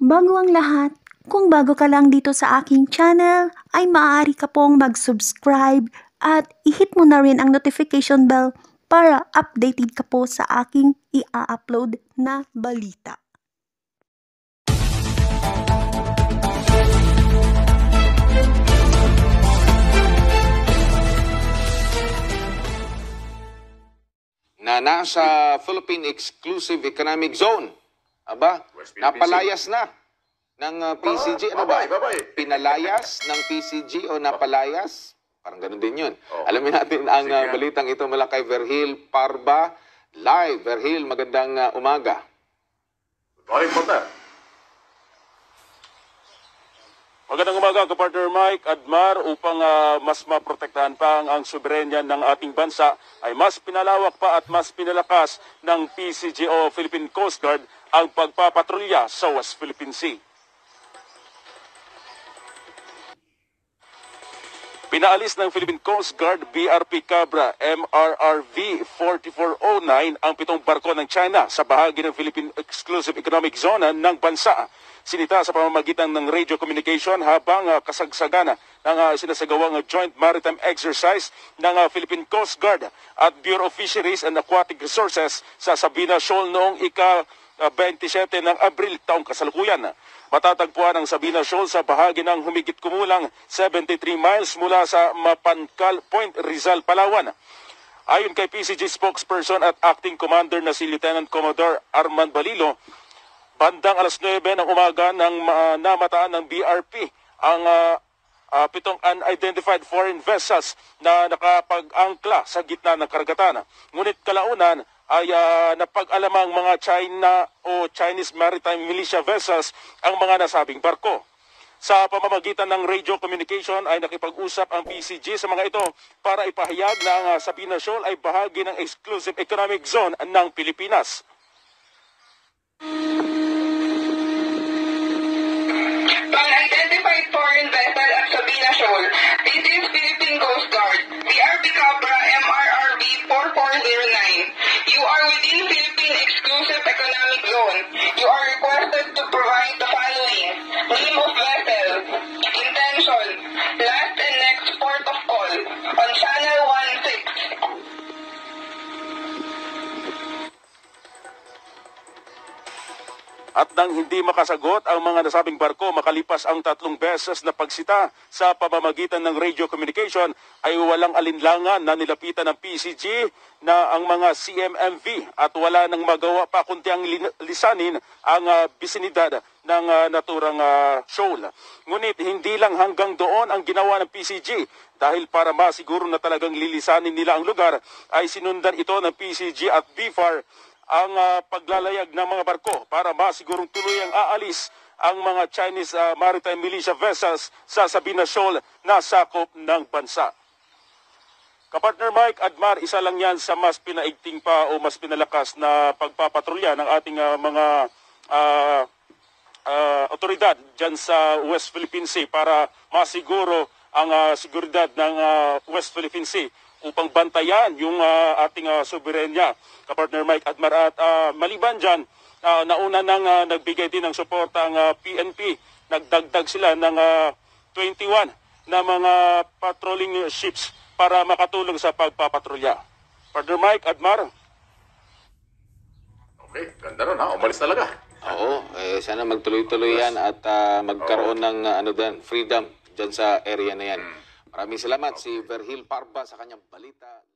Bago ang lahat, kung bago ka lang dito sa aking channel, ay maaari ka pong mag-subscribe at i-hit mo na rin ang notification bell para updated ka po sa aking i-upload na balita. Na nasa Philippine Exclusive Economic Zone. Aba, napalayas na ng PCG. Ano ba? Pinalayas ng PCG o napalayas? Parang ganun din yun. Alamin natin ang balitang ito mula kay Verhil Parba. Live, Verhil, magandang umaga. Good morning, magandang umaga, kapartner Mike, Admar, upang mas maprotektahan pa ang soberenya ng ating bansa, ay mas pinalawak pa at mas pinalakas ng PCG o Philippine Coast Guard ang pagpapatrolya sa West Philippine Sea. Pinaalis ng Philippine Coast Guard BRP Cabra MRRV 4409 ang 7 barko ng China sa bahagi ng Philippine Exclusive Economic Zone ng bansa. Sinita sa pamamagitan ng radio communication habang kasagsagana ng sinasagawang joint maritime exercise ng Philippine Coast Guard at Bureau of Fisheries and Aquatic Resources sa Sabina Shoal noong ika-27 ng Abril taong kasalukuyan. Matatagpuan ang Sabina Shoal sa bahagi ng humigit kumulang 73 miles mula sa Mapancal Point, Rizal, Palawan. Ayon kay PCG spokesperson at acting commander na si Lieutenant Commodore Arman Balilo, bandang alas 9 ng umaga nang namataan ng BRP ang 7 unidentified foreign vessels na nakapag-angkla sa gitna ng karagatan. Ngunit kalaunan ay napag-alamang mga China o Chinese maritime militia vessels ang mga nasabing barko. Sa pamamagitan ng radio communication ay nakipag-usap ang PCG sa mga ito para ipahayag na ang Sabina Shoal ay bahagi ng Exclusive Economic Zone ng Pilipinas. Unidentified foreign vessel at Sabina Shoal. This is Philippine Coast Guard. BRP Cabra MRRV 4409. You are within Philippine Exclusive Economic Zone. You are requested to provide the following: name of vessel, intention, last and next port of call on Channel 16. At nang hindi makasagot ang mga nasabing barko makalipas ang 3 beses na pagsita sa pamamagitan ng radio communication, ay walang alinlangan na nilapitan ng PCG na ang mga CMMV at wala nang magawa pa kundi ang lisanin ang bisinidad ng naturang shoal. Ngunit hindi lang hanggang doon ang ginawa ng PCG, dahil para masiguro na talagang lilisanin nila ang lugar ay sinundan ito ng PCG at BFAR ang paglalayag ng mga barko para masigurong tuluyang aalis ang mga Chinese maritime militia vessels sa Sabina Shoal na sakop ng bansa. Kapartner Mike, Admar, isa lang yan sa mas pinaigting pa o mas pinalakas na pagpapatrolya ng ating mga otoridad dyan sa West Philippine Sea para masiguro ang seguridad ng West Philippine Sea upang bantayan yung ating soberenya, kapartner Mike, Admar. At maliban dyan, nauna nang nagbigay din ng suporta ang PNP. Nagdagdag sila ng 21 na mga patrolling ships para makatulong sa pagpapatrolya. Partner Mike, Admar. Okay, ganda ron ha. Umalis talaga. Oo, sana magtuloy-tuloy yan at magkaroon ng freedom dyan sa area na yan. Maraming salamat si Verhil Parba sa kanyang balita.